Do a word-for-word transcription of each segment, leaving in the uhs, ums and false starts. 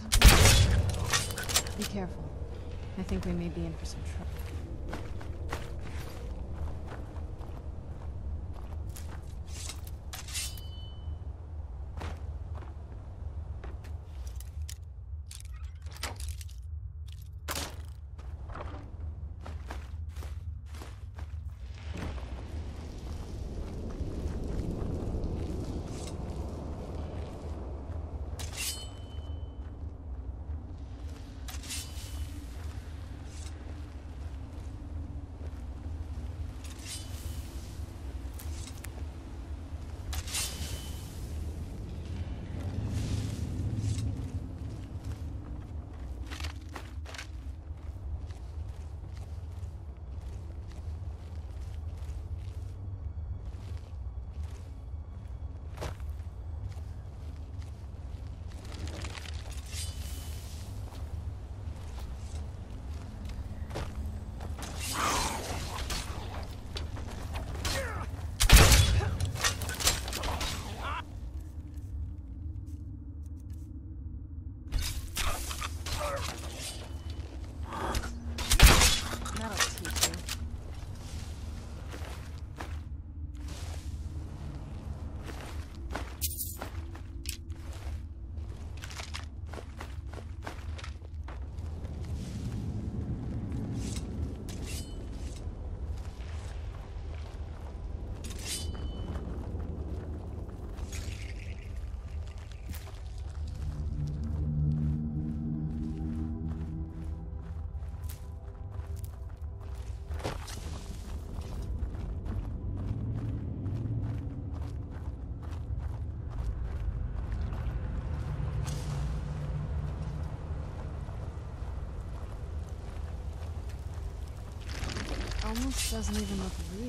Be careful. I think we may be in for some trouble. Almost doesn't even look real.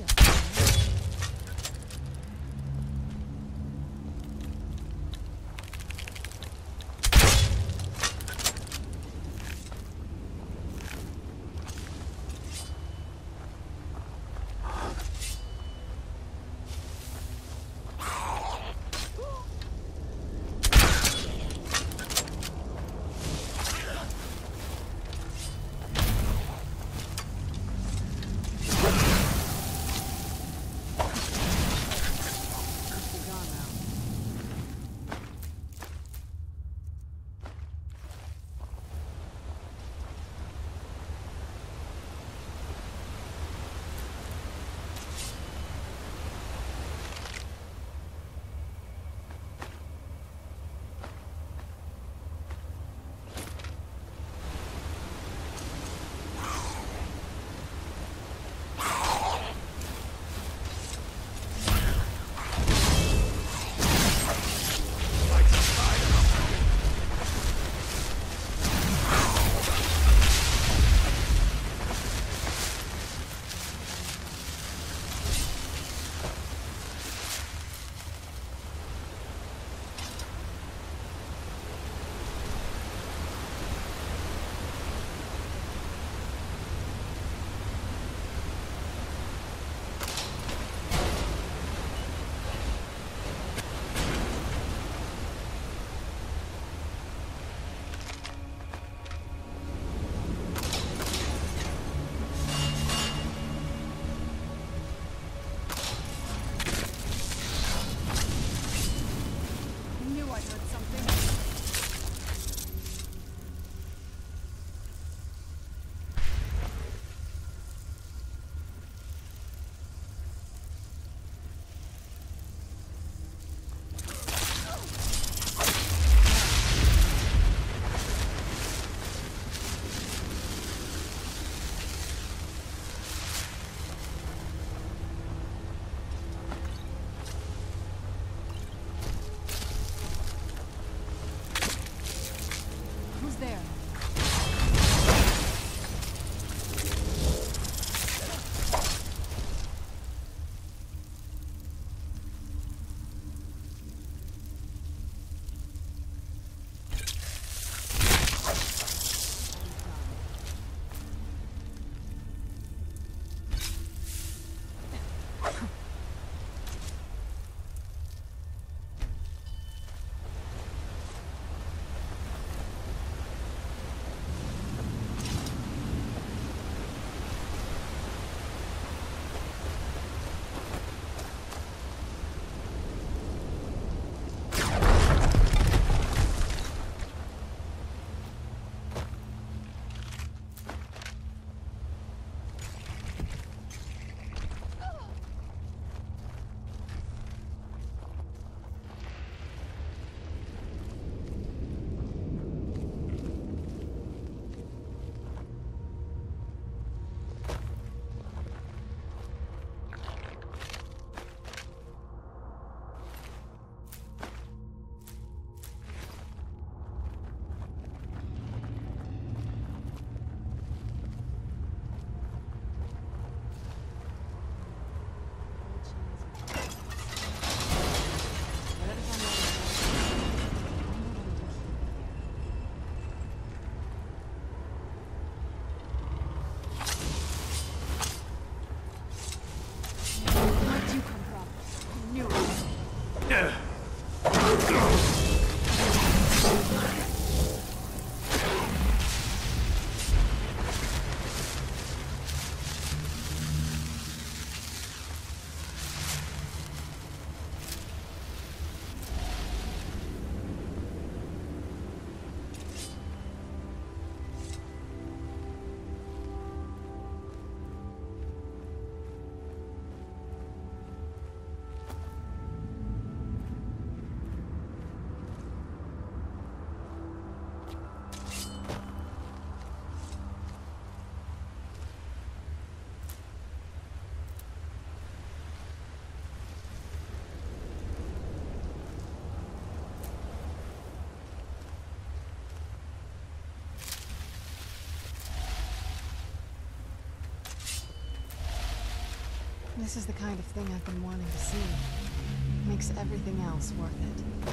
This is the kind of thing I've been wanting to see. Makes everything else worth it.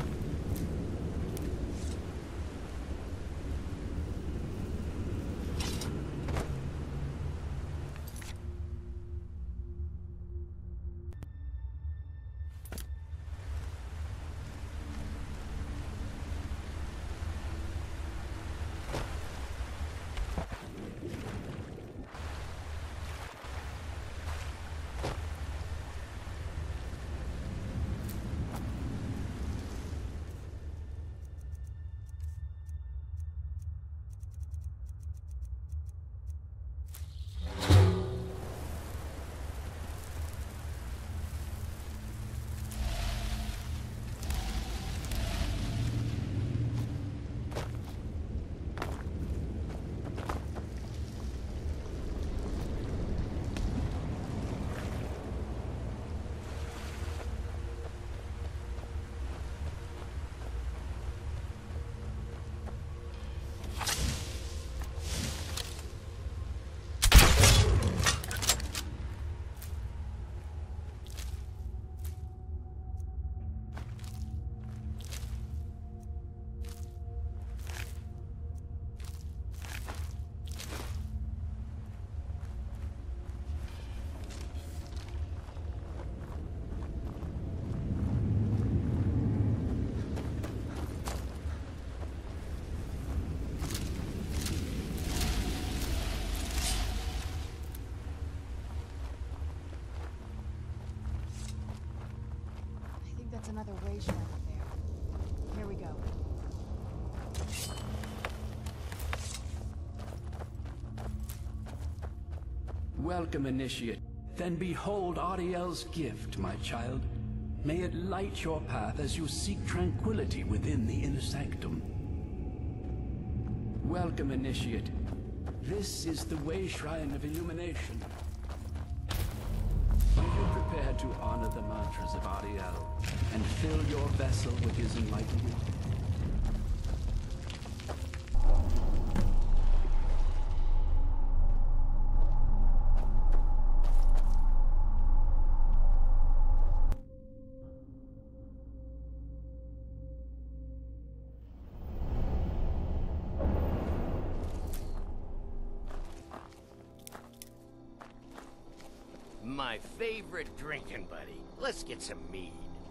That's another way shot up there. Here we go. Welcome, Initiate. Then behold Ariel's gift, my child. May it light your path as you seek tranquility within the inner sanctum. Welcome, Initiate. This is the way shrine of illumination. Are you prepared to honor the mantras of Ariel and fill your vessel with his enlightenment? My favorite drinking buddy. Let's get some mead.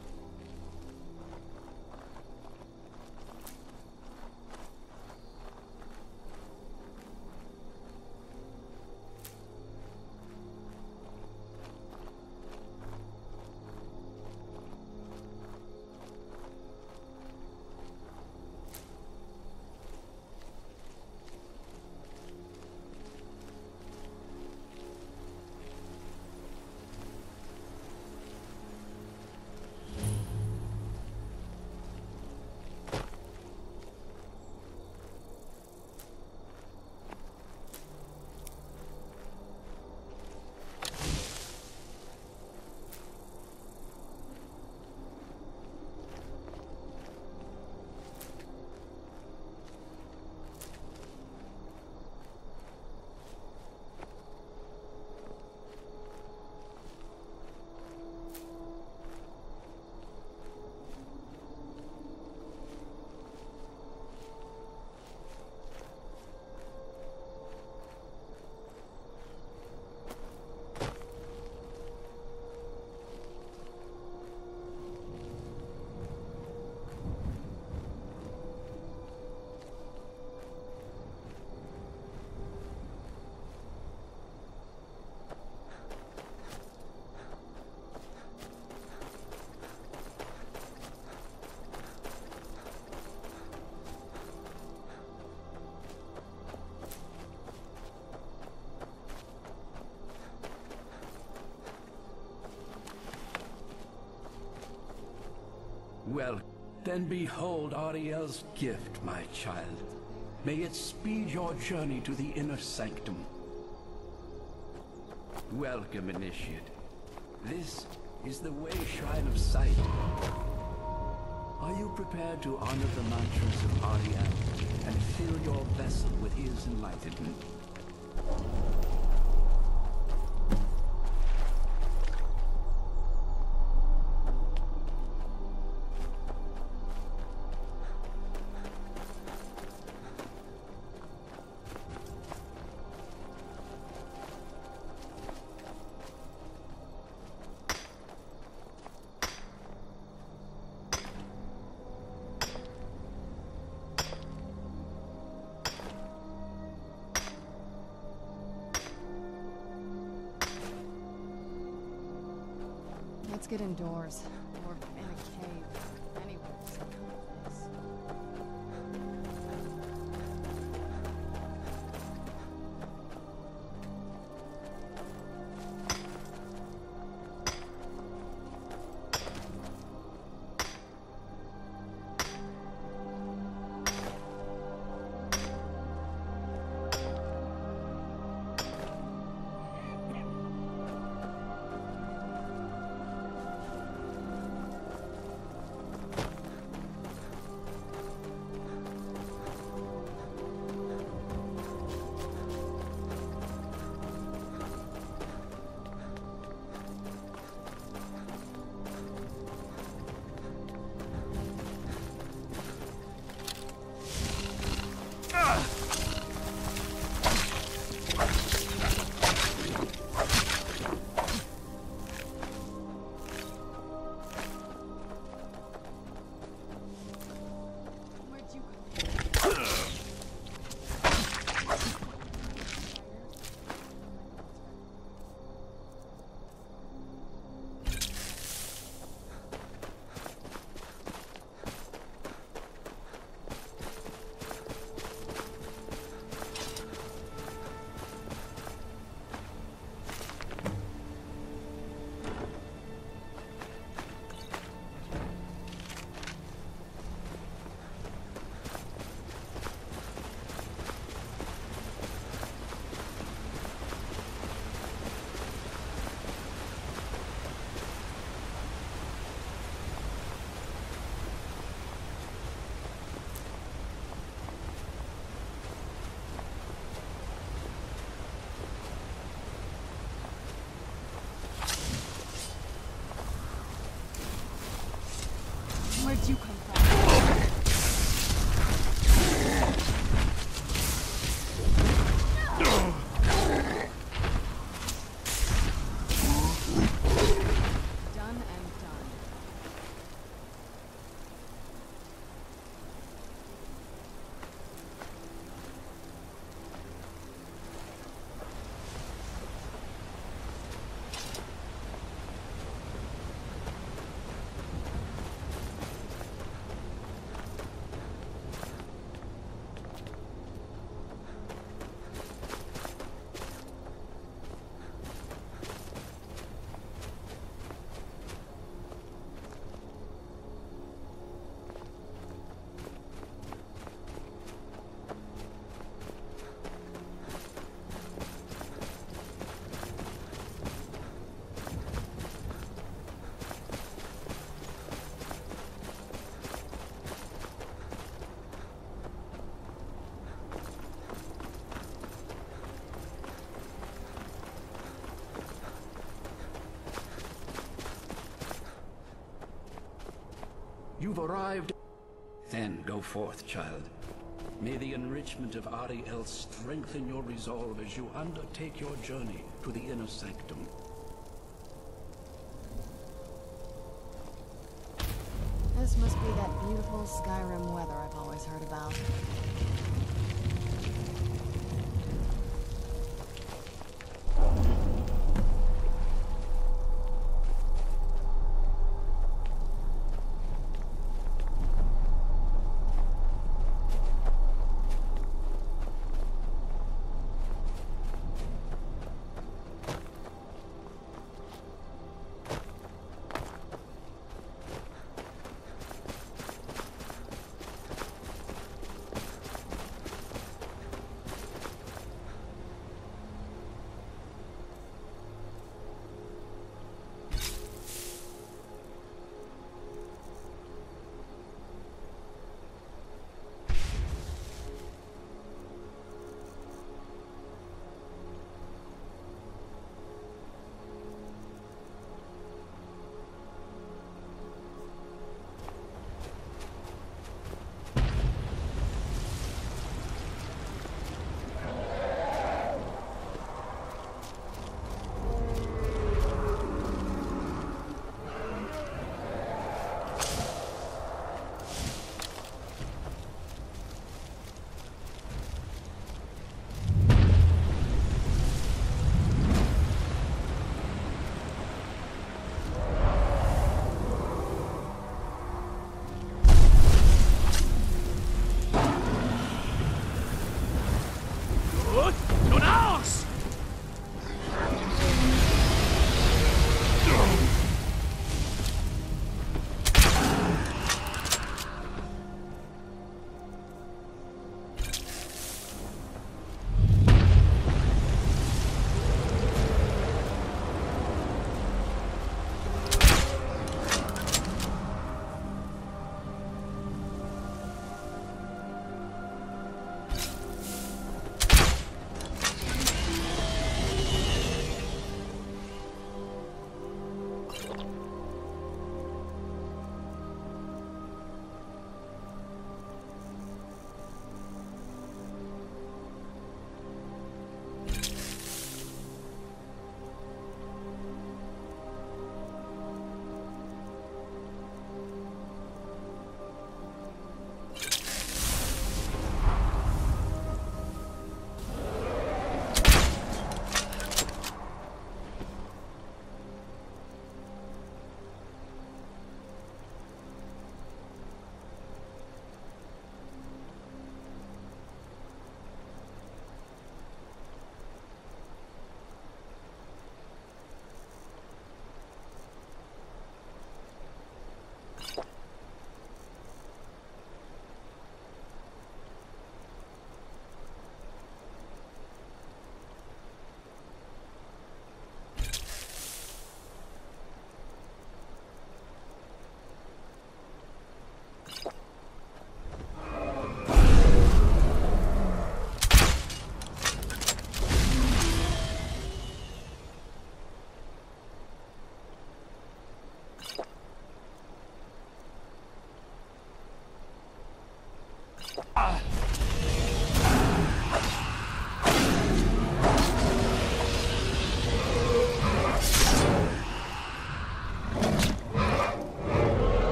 Well, then behold Ariel's gift, my child. May it speed your journey to the inner sanctum. Welcome, Initiate. This is the way shrine of sight. Are you prepared to honor the mantras of Ariel and fill your vessel with his enlightenment? Let's get indoors. Or in a cave. Anywhere except this. Where'd you come from? Done and done. You've arrived. Then go forth, child. May the enrichment of Ariel strengthen your resolve as you undertake your journey to the inner sanctum. This must be that beautiful Skyrim weather I've always heard about.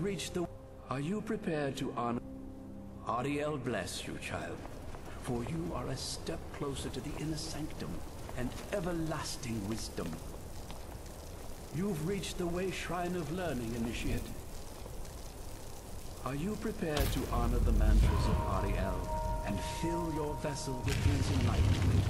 You've reached the... Are you prepared to honor... Ariel bless you, child. For you are a step closer to the inner sanctum and everlasting wisdom. You've reached the way shrine of learning, initiate. Are you prepared to honor the mantras of Ariel and fill your vessel with his enlightenment?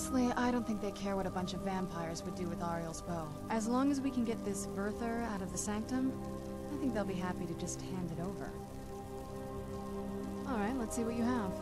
Honestly, I don't think they care what a bunch of vampires would do with Ariel's bow. As long as we can get this Verther out of the Sanctum, I think they'll be happy to just hand it over. Alright, let's see what you have.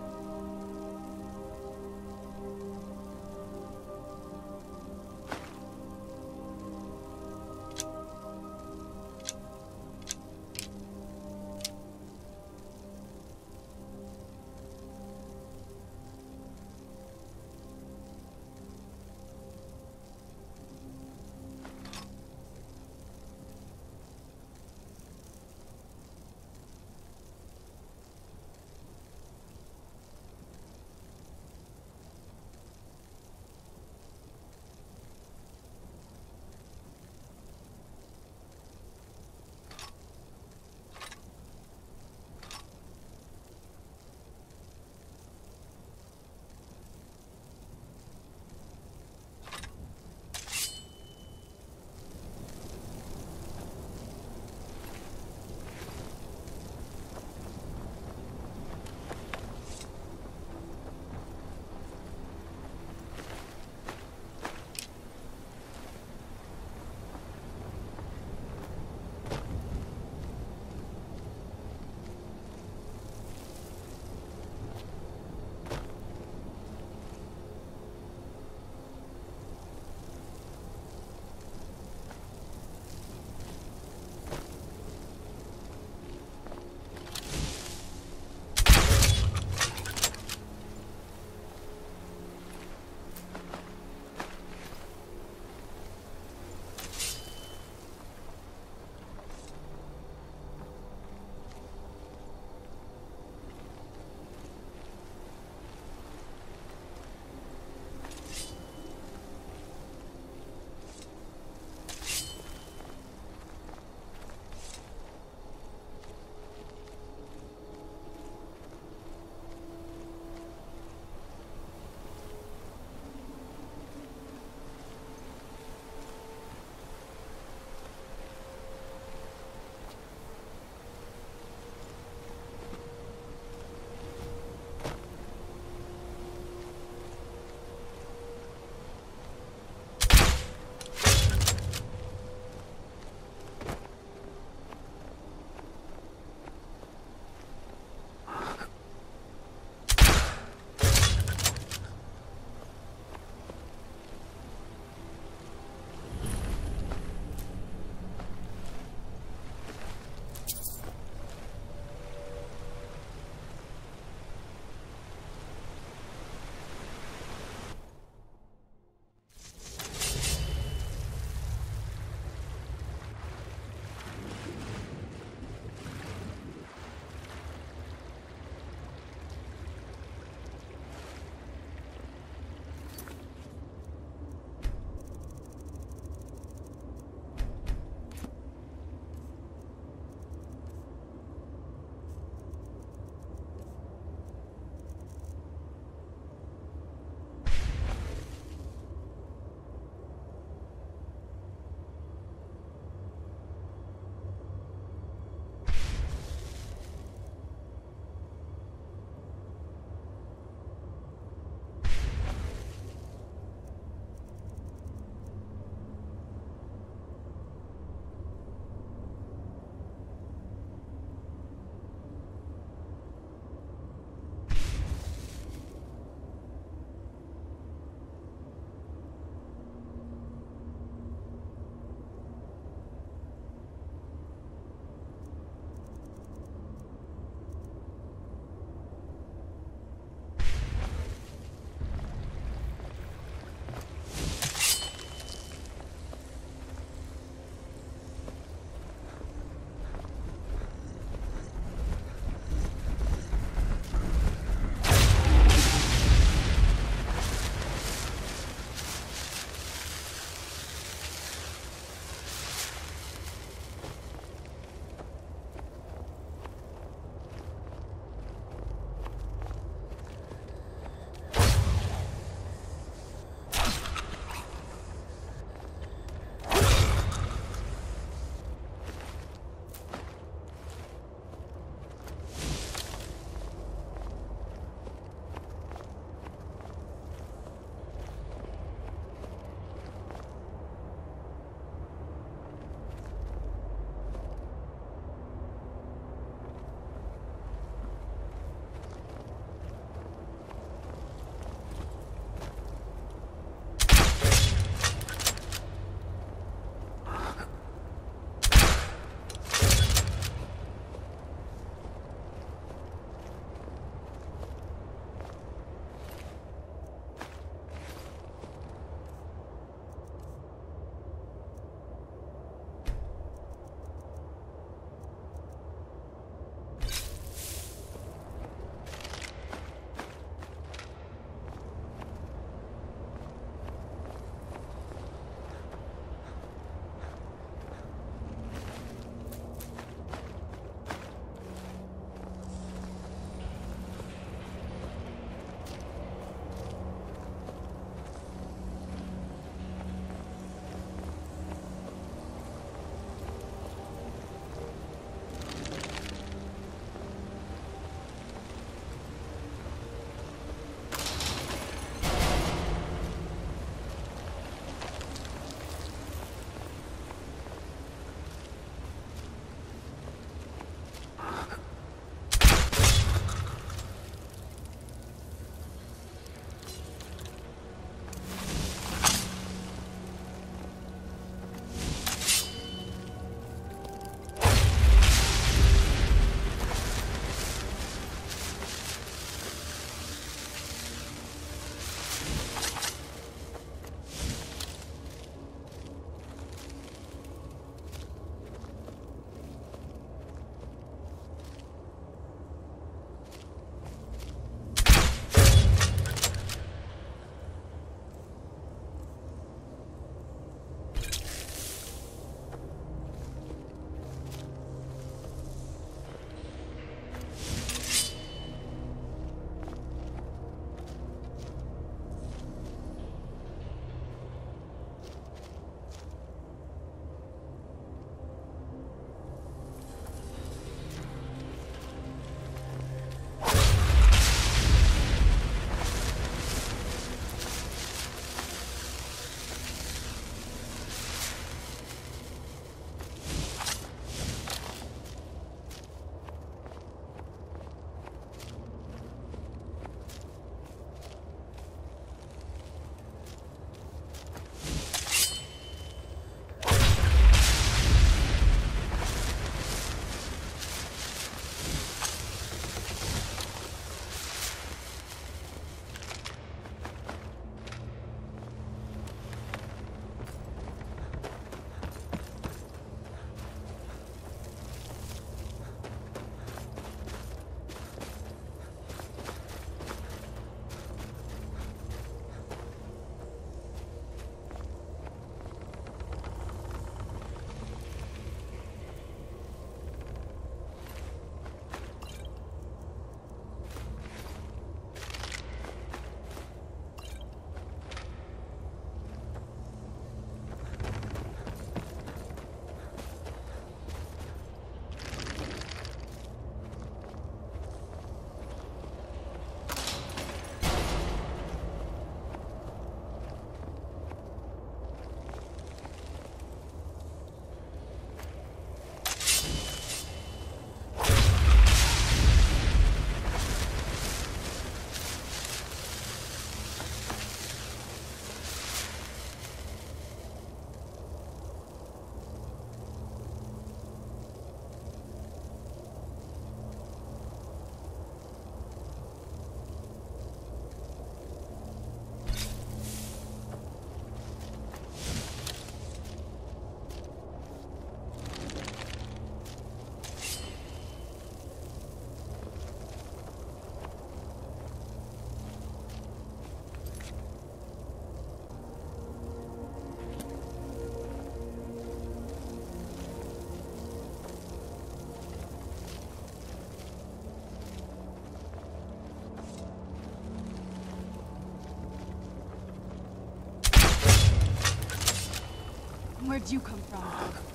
Where'd you come from?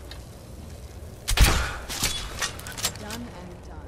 Done and done.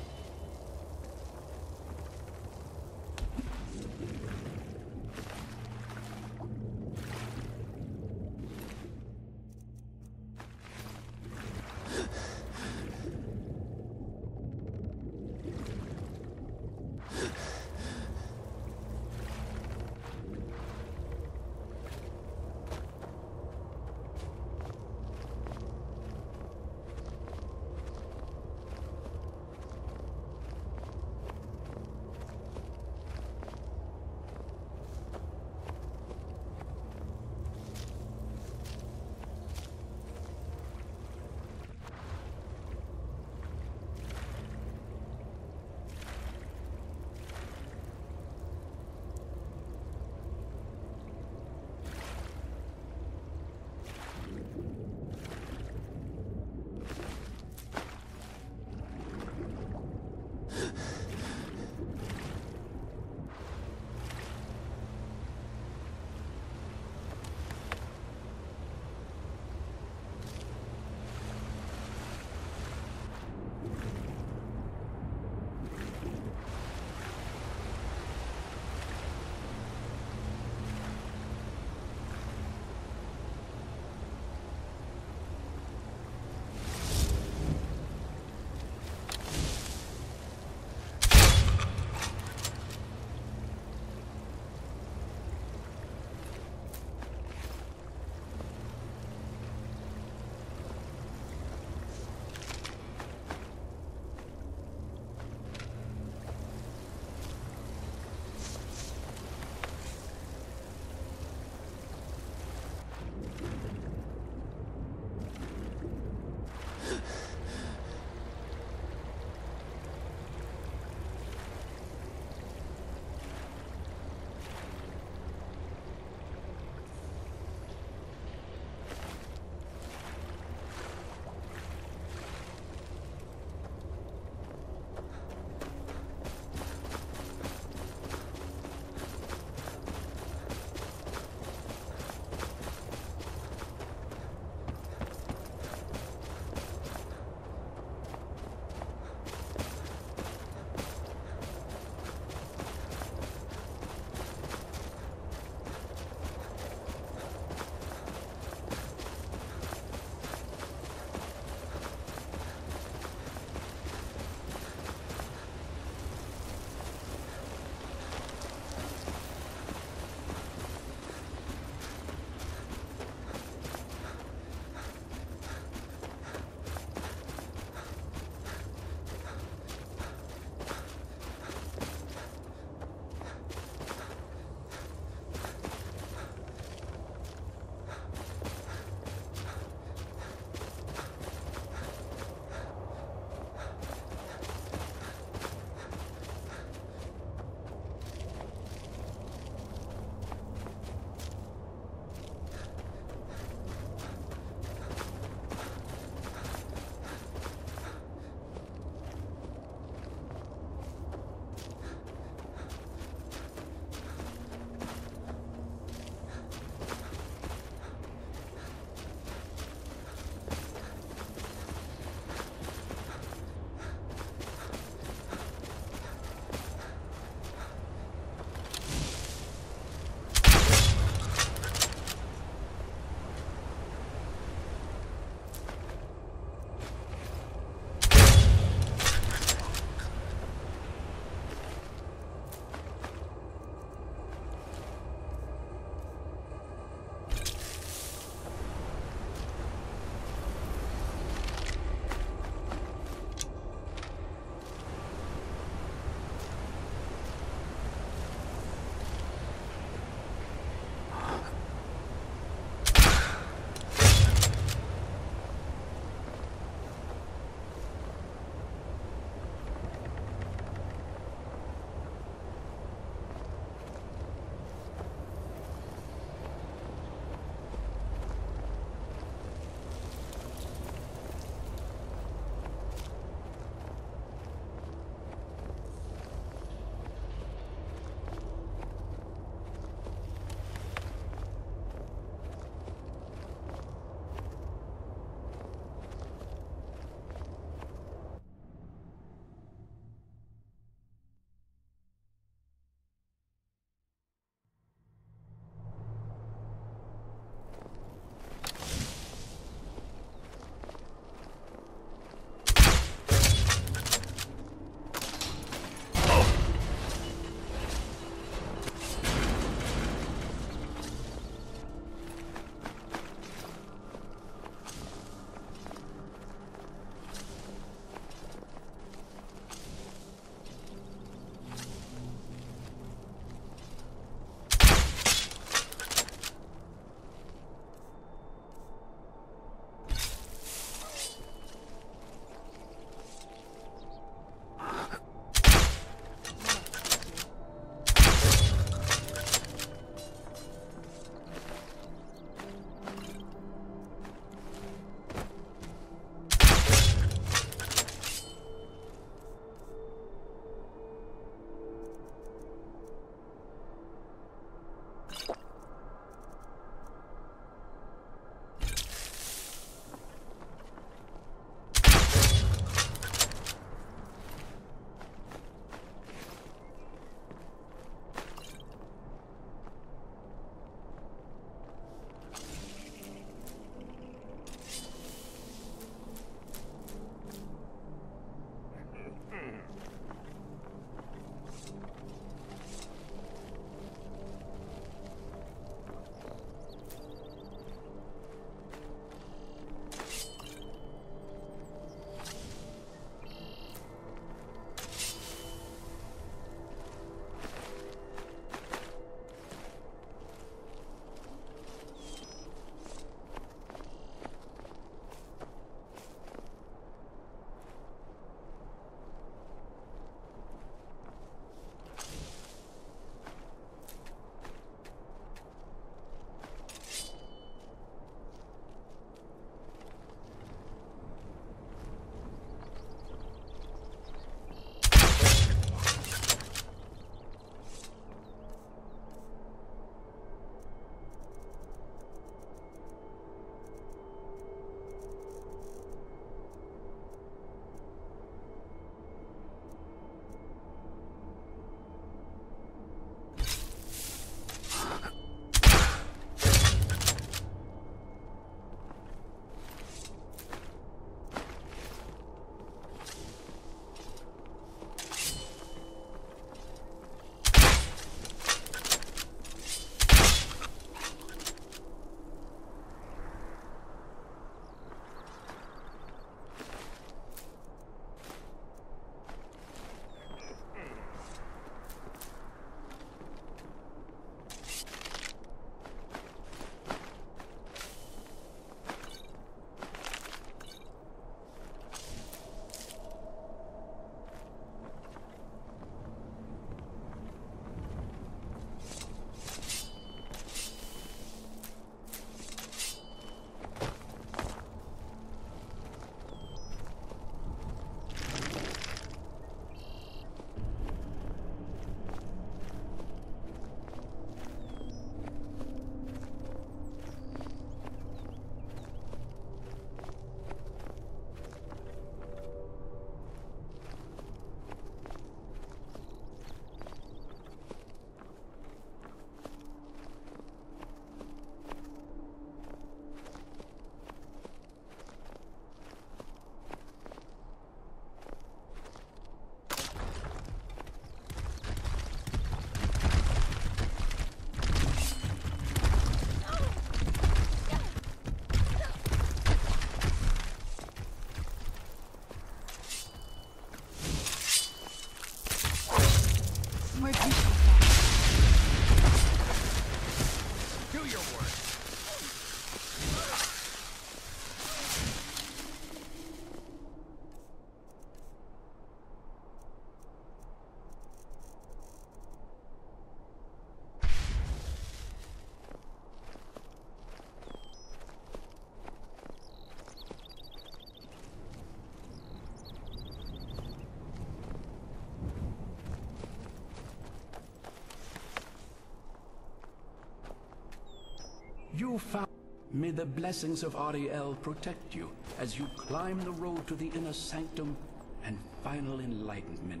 You found... May the blessings of Ariel protect you as you climb the road to the inner sanctum and final enlightenment.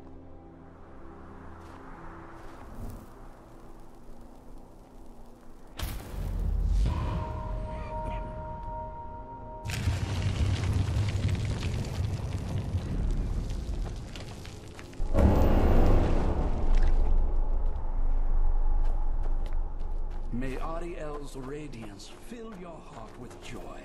May Ariel's radiance fill your heart with joy.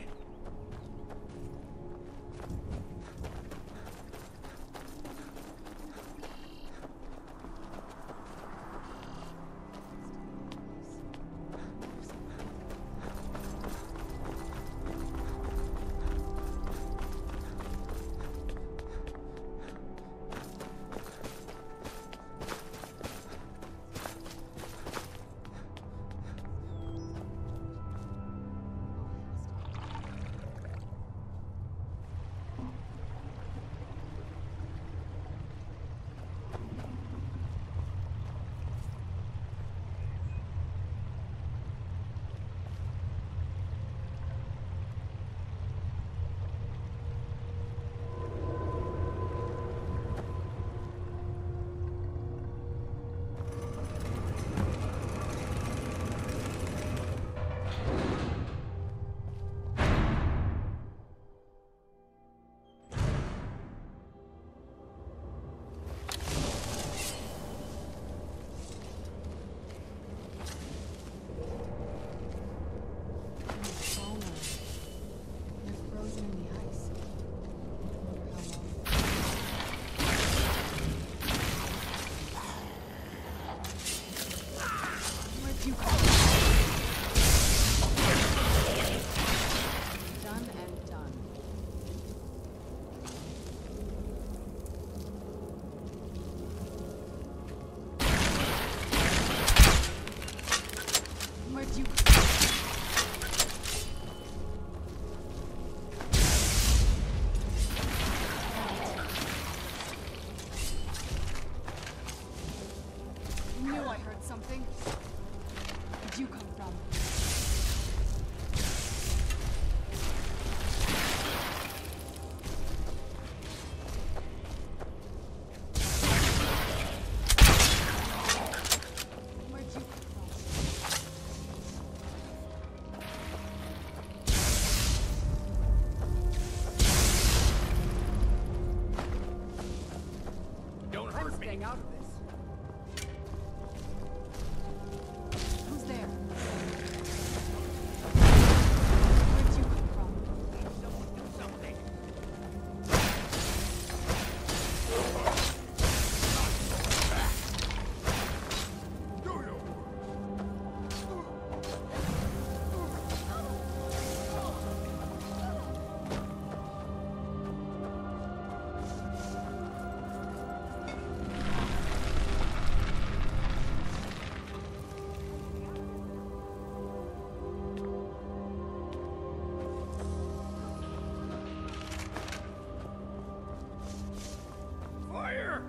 Out of this. Who's there? Where'd you come from? Someone do something. Fire!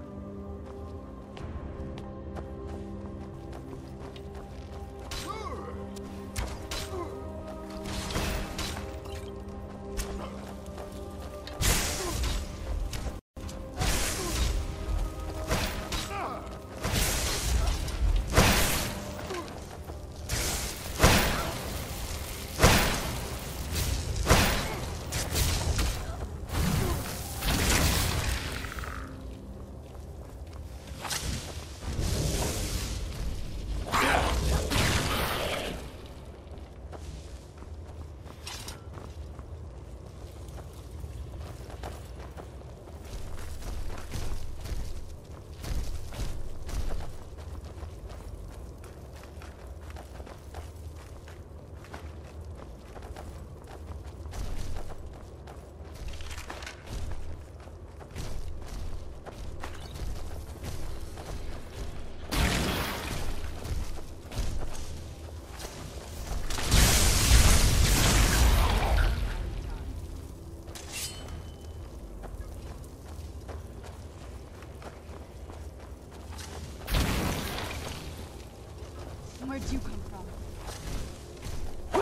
Where'd you come from?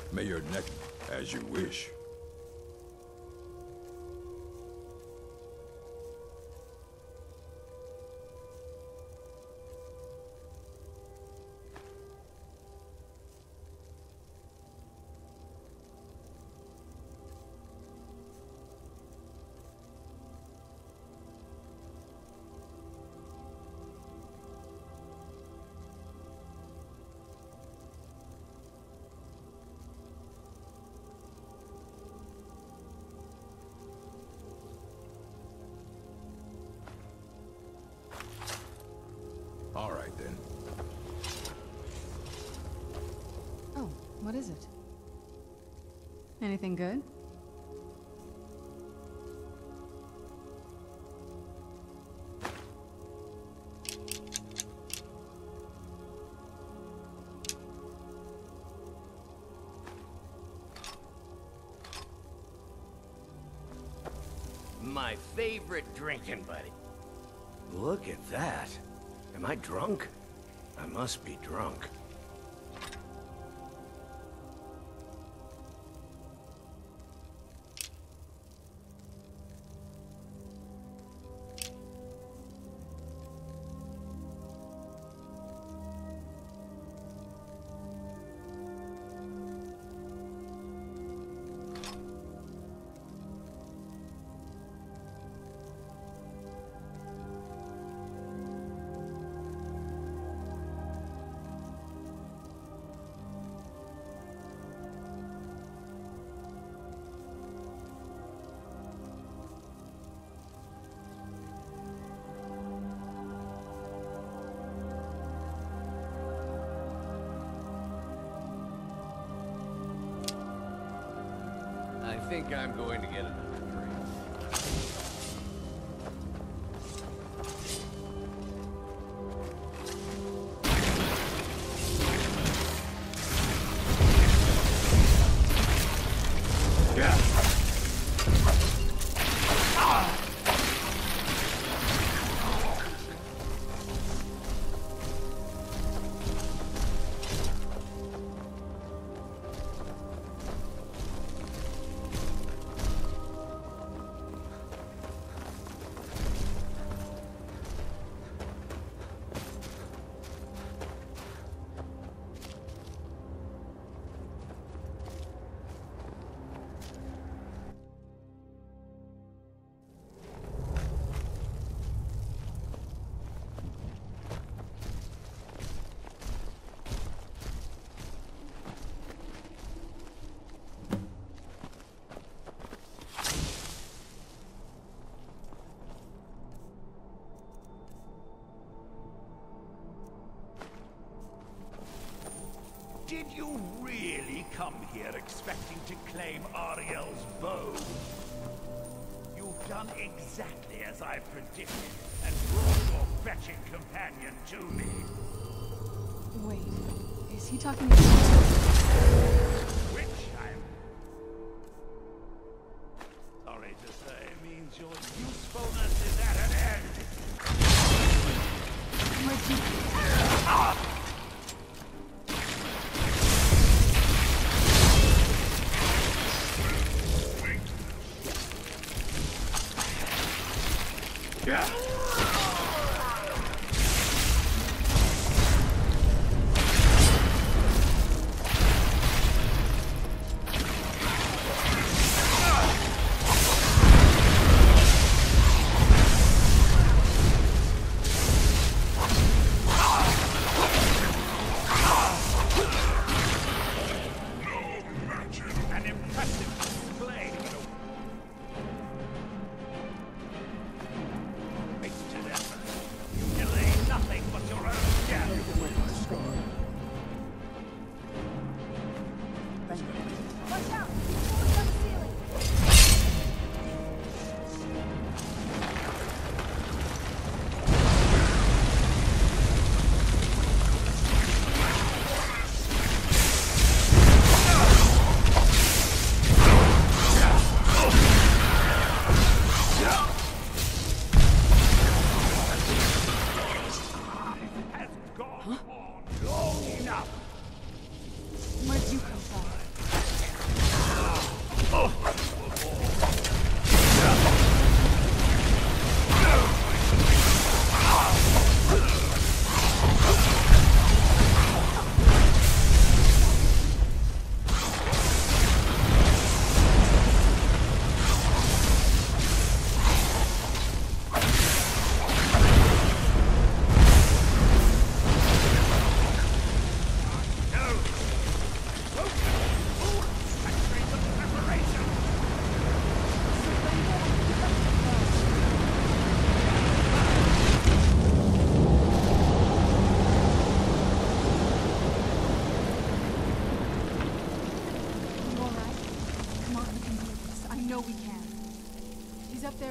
May your neck... as you wish. All right, then. Oh, what is it? Anything good? My favorite drinking buddy. Look at that. Am I drunk? I must be drunk. I think I'm going to get another drink. Did you really come here expecting to claim Ariel's bow? You've done exactly as I predicted, and brought your fetching companion to me. Wait, is he talking about... Which I'm sorry to say means your usefulness is at an end. Where'd you... Ah! Yeah.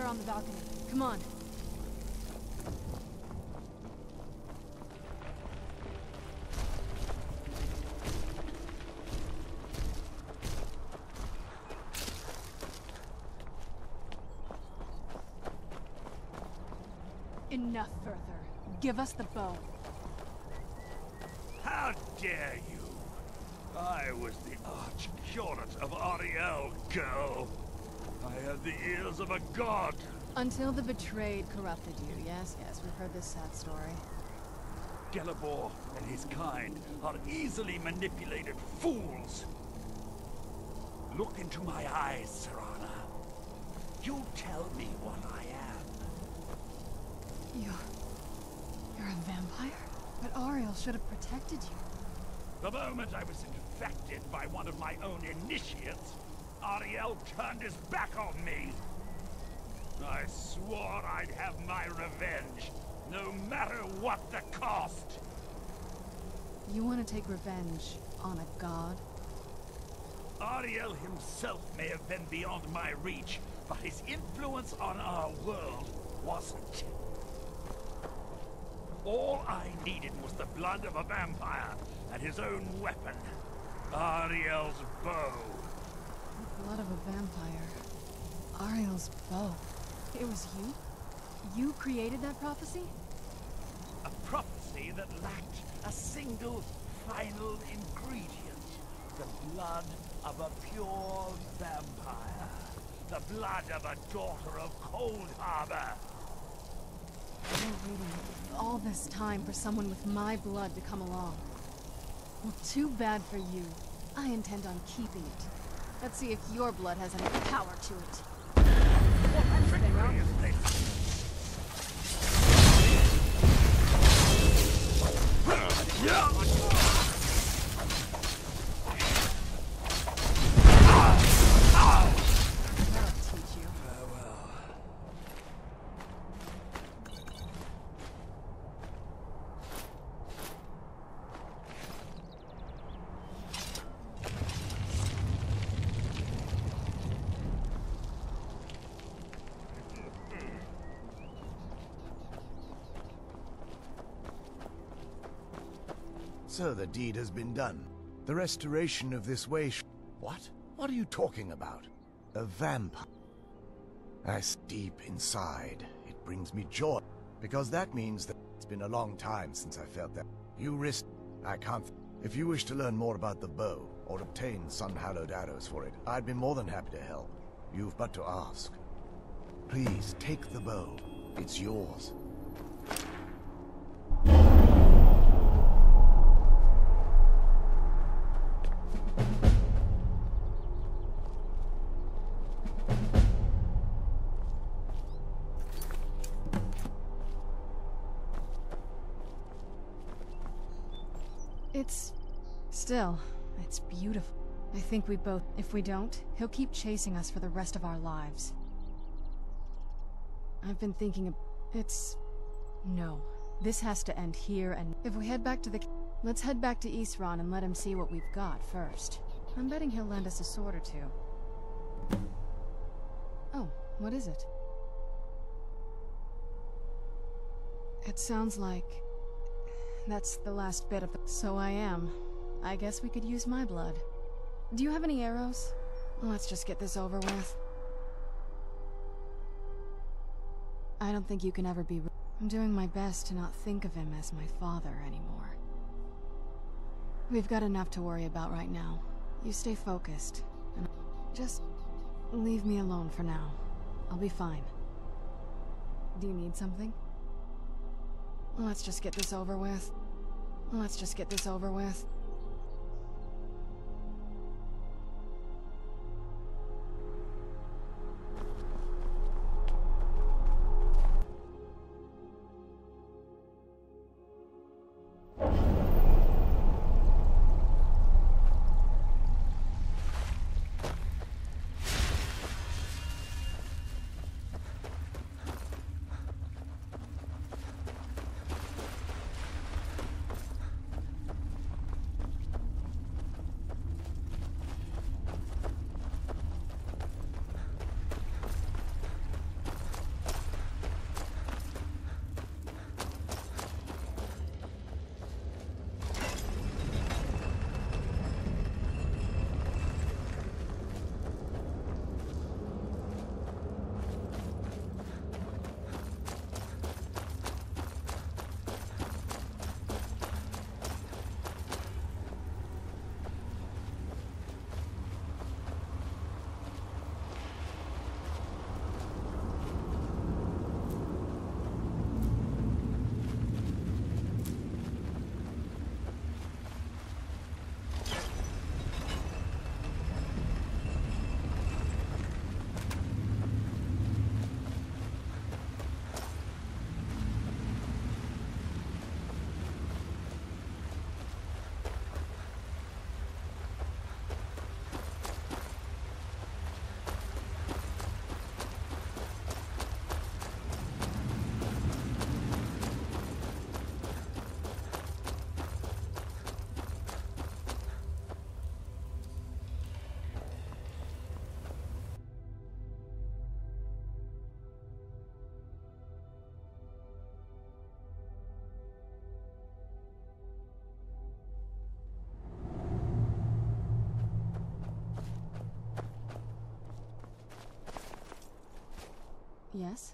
on the balcony. Come on. Enough further. Give us the bow. How dare you? I was the arch-curate of Ariel, girl. I had the ears of a god. Until the betrayed corrupted you. Yes, yes, we've heard this sad story. Gelabor and his kind are easily manipulated fools. Look into my eyes, Serana. You tell me what I am. You're... you're a vampire? But Ariel should have protected you. The moment I was infected by one of my own initiates, Ariel turned his back on me. I swore I'd have my revenge, no matter what the cost. You want to take revenge on a god? Ariel himself may have been beyond my reach, but his influence on our world wasn't. All I needed was the blood of a vampire and his own weapon, Ariel's bow. The blood of a vampire. Ariel's bow. It was you? You created that prophecy? A prophecy that lacked a single final ingredient. The blood of a pure vampire. The blood of a daughter of Cold Harbor. You're waiting all this time for someone with my blood to come along. Well, too bad for you. I intend on keeping it. Let's see if your blood has any power to it. What trickery is this? That'll teach you. So the deed has been done. The restoration of this way sh- What? What are you talking about? A vampire. As deep inside, it brings me joy. Because that means that it's been a long time since I felt that. You risk... I can't... th if you wish to learn more about the bow, or obtain sun-hallowed arrows for it, I'd be more than happy to help. You've but to ask. Please, take the bow. It's yours. It's... still, it's beautiful. I think we both... if we don't, he'll keep chasing us for the rest of our lives. I've been thinking of... it's... no. This has to end here, and if we head back to the... let's head back to Isran and let him see what we've got first. I'm betting he'll lend us a sword or two. Oh, what is it? It sounds like... that's the last bit of the... So I am. I guess we could use my blood. Do you have any arrows? Let's just get this over with. I don't think you can ever be... I'm doing my best to not think of him as my father anymore. We've got enough to worry about right now. You stay focused, and just leave me alone for now. I'll be fine. Do you need something? Let's just get this over with. Let's just get this over with. Yes?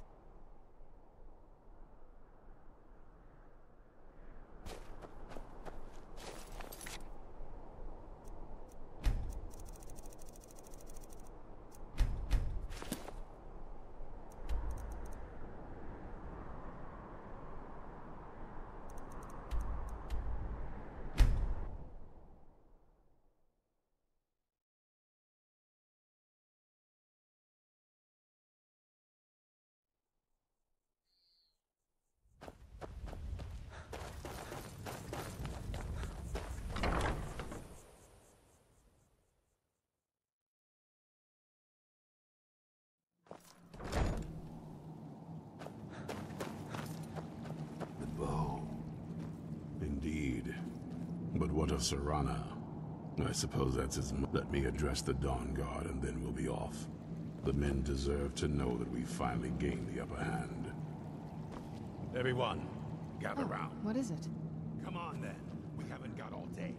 The bow. Indeed. But what of Serana? I suppose that's his... m- Let me address the Dawn Guard and then we'll be off. The men deserve to know that we've finally gained the upper hand. Everyone, gather Oh, round. what is it? Come on then. We haven't got all day.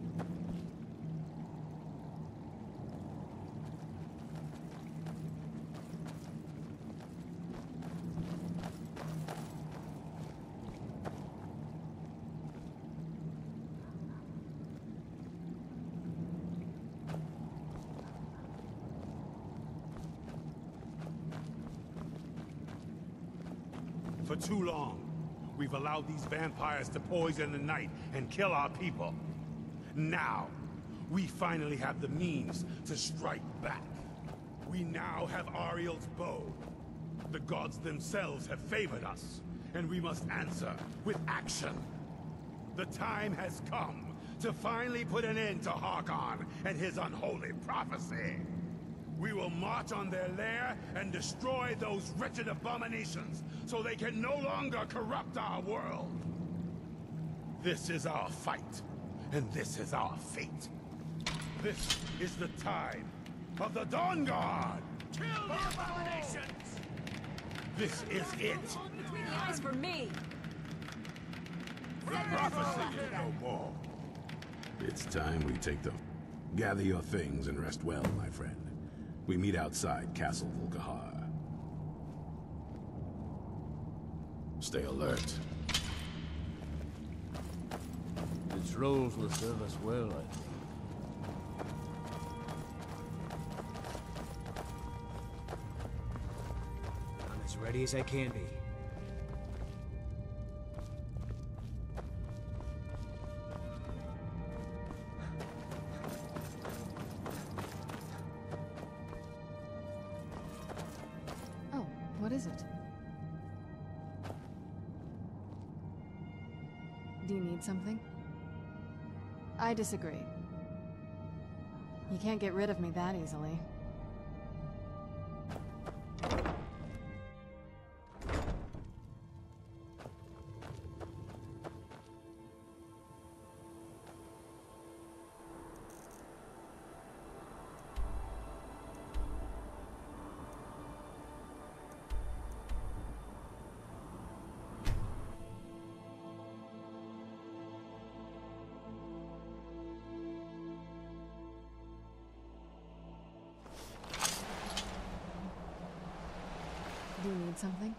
For too long, we've allowed these vampires to poison the night and kill our people. Now, we finally have the means to strike back. We now have Ariel's bow. The gods themselves have favored us, and we must answer with action. The time has come to finally put an end to Harkon and his unholy prophecy. We will march on their lair and destroy those wretched abominations so they can no longer corrupt our world. This is our fight, and this is our fate. This is the time of the Dawn Guard! Kill the abominations! This is it! Between the eyes for me! The prophecy is no more. It's time we take the... Gather your things and rest well, my friend. We meet outside Castle Volkahar. Stay alert. Its roles will serve us well, I think. I'm as ready as I can be. Oh, what is it? Do you need something? I disagree. You can't get rid of me that easily. Do you need something?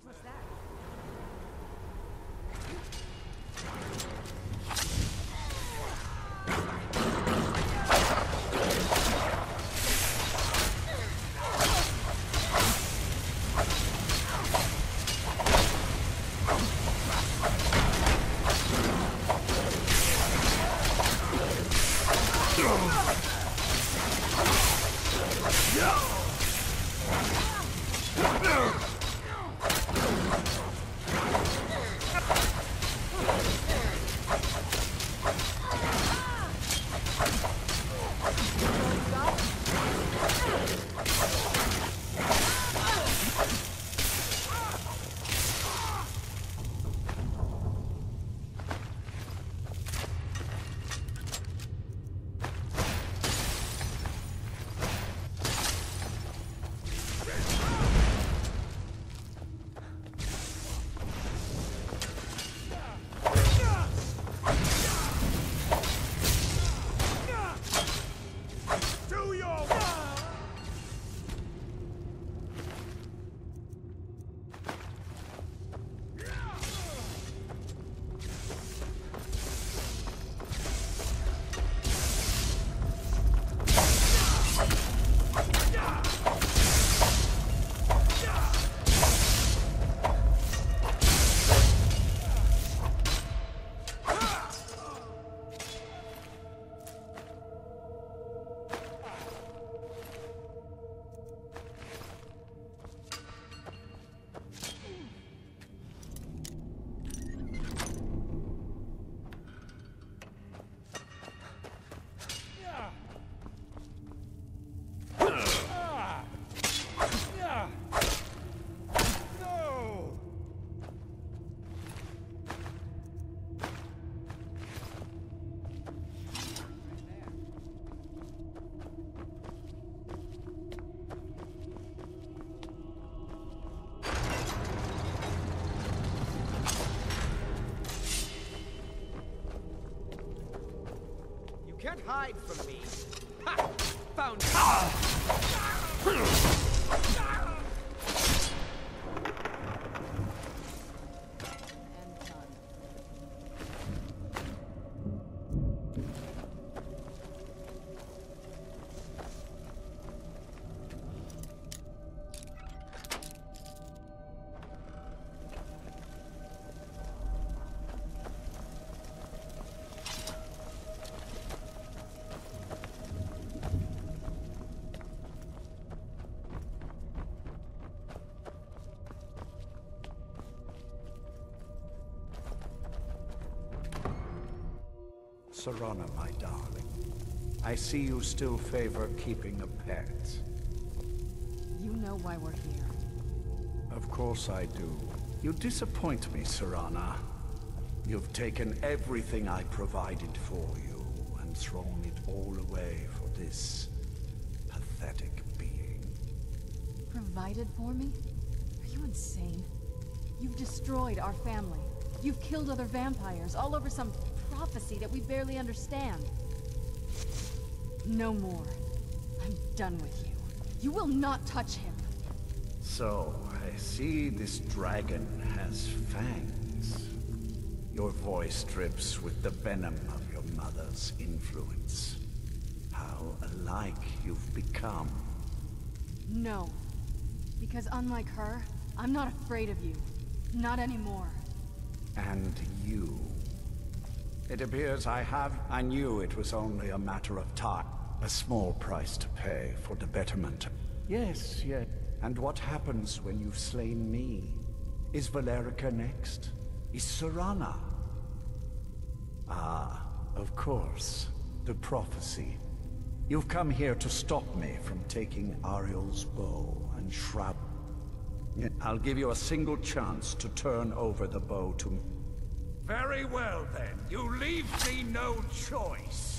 What's that? Can't hide from me. Ha! Found Serana, my darling. I see you still favor keeping a pet. You know why we're here. Of course I do. You disappoint me, Serana. You've taken everything I provided for you and thrown it all away for this pathetic being. Provided for me? Are you insane? You've destroyed our family. You've killed other vampires, all over some prophecy that we barely understand. No more. I'm done with you. You will not touch him. So, I see this dragon has fangs. Your voice drips with the venom of your mother's influence. How alike you've become. No. Because unlike her, I'm not afraid of you. Not anymore. And you. It appears I have... I knew it was only a matter of time. A small price to pay for the betterment. Yes, yes. And what happens when you've slain me? Is Valerica next? Is Serana? Ah, of course. The prophecy. You've come here to stop me from taking Ariel's bow and shroud. I'll give you a single chance to turn over the bow to me. Very well then. You leave me no choice.